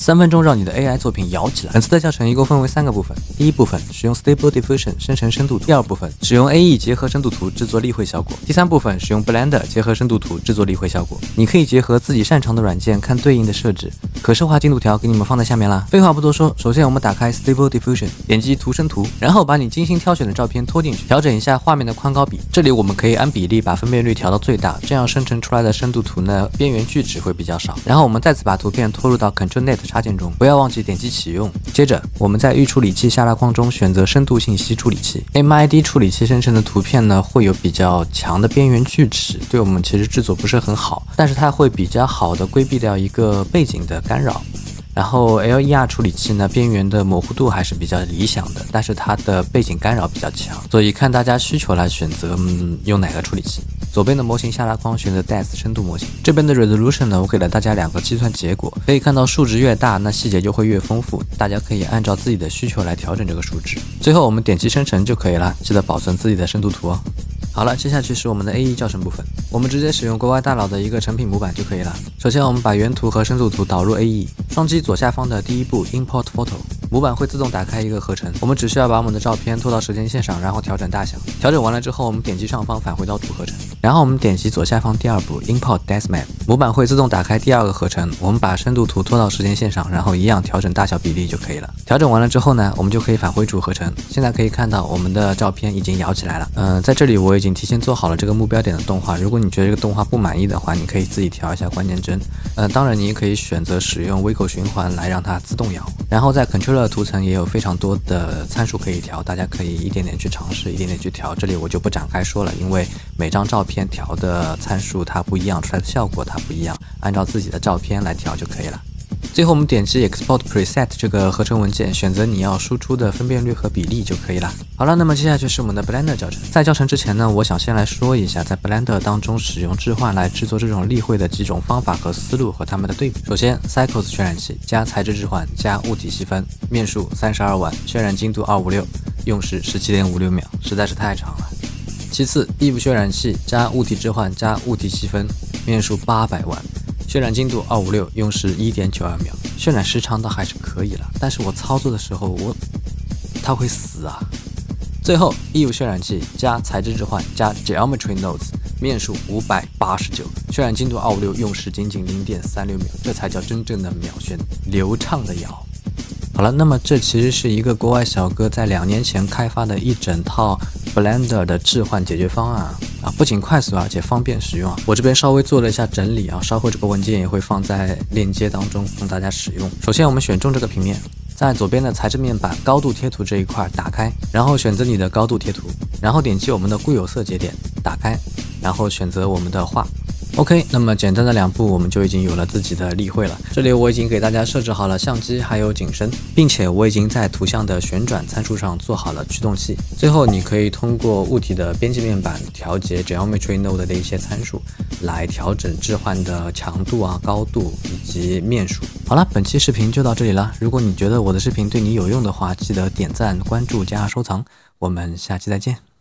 3分钟让你的 AI 作品摇起来。本次的教程一共分为3个部分，第一部分使用 Stable Diffusion 生成深度图，第二部分使用 AE 结合深度图制作立绘效果，第3部分使用 Blender 结合深度图制作立绘效果。你可以结合自己擅长的软件看对应的设置，可视化进度条给你们放在下面啦。废话不多说，首先我们打开 Stable Diffusion， 点击图生图，然后把你精心挑选的照片拖进去，调整一下画面的宽高比。这里我们可以按比例把分辨率调到最大，这样生成出来的深度图呢，边缘锯齿会比较少。然后我们再次把图片拖入到 Ctrl+Net 插件中，不要忘记点击启用。接着我们在预处理器下拉框中选择深度信息处理器 ，MID 处理器生成的图片呢，会有比较强的边缘锯齿，对我们其实制作不是很好，但是它会比较好的规避掉一个背景的干扰。然后 LER 处理器呢，边缘的模糊度还是比较理想的，但是它的背景干扰比较强，所以看大家需求来选择用哪个处理器。左边的模型下拉框选择 Depth 深度模型，这边的 Resolution 呢，我给了大家2个计算结果，可以看到数值越大，那细节就会越丰富，大家可以按照自己的需求来调整这个数值。最后我们点击生成就可以了，记得保存自己的深度图哦。好了，接下去是我们的 AE 教程部分，我们直接使用国外大佬的一个成品模板就可以了。首先我们把原图和深度图导入 AE， 双击左下方的第一步 Import Photo， 模板会自动打开一个合成，我们只需要把我们的照片拖到时间线上，然后调整大小。调整完了之后，我们点击上方返回到主合成，然后我们点击左下方第2步 Import Depth Map， 模板会自动打开第2个合成，我们把深度图拖到时间线上，然后一样调整大小比例就可以了。调整完了之后呢，我们就可以返回主合成。现在可以看到我们的照片已经摇起来了。在这里我已经提前做好了这个目标点的动画，如果你觉得这个动画不满意的话，你可以自己调一下关键帧。当然你也可以选择使用微口循环来让它自动摇。然后在 Controller 图层也有非常多的参数可以调，大家可以一点点去尝试，一点点去调。这里我就不展开说了，因为每张照片调的参数它不一样，出来的效果它不一样，按照自己的照片来调就可以了。最后我们点击 Export Preset 这个合成文件，选择你要输出的分辨率和比例就可以了。好了，那么接下去是我们的 Blender 教程。在教程之前呢，我想先来说一下在 Blender 当中使用置换来制作这种立绘的几种方法和思路和它们的对比。首先 Cycles 渲染器加材质置换加物体细分，面数32万，渲染精度256，用时17.56秒，实在是太长了。其次 Eve 渲染器加物体置换加物体细分，面数800万，渲染精度256，用时1.92秒，渲染时长倒还是可以了，但是我操作的时候它会死啊。最后 Eve 渲染器加材质置换加 Geometry Nodes， 面数589，渲染精度256，用时仅仅0.36秒，这才叫真正的秒选，流畅的摇。好了，那么这其实是一个国外小哥在2年前开发的一整套 Blender 的置换解决方案啊，不仅快速而且方便使用啊。我这边稍微做了一下整理啊，稍后这个文件也会放在链接当中供大家使用。首先我们选中这个平面，在左边的材质面板高度贴图这一块打开，然后选择你的高度贴图，然后点击我们的固有色节点打开，然后选择我们的画。OK， 那么简单的2步我们就已经有了自己的立绘了。这里我已经给大家设置好了相机还有景深，并且我已经在图像的旋转参数上做好了驱动器。最后你可以通过物体的编辑面板调节 Geometry Node 的一些参数，来调整置换的强度啊、高度以及面数。好了，本期视频就到这里了。如果你觉得我的视频对你有用的话，记得点赞、关注加收藏。我们下期再见。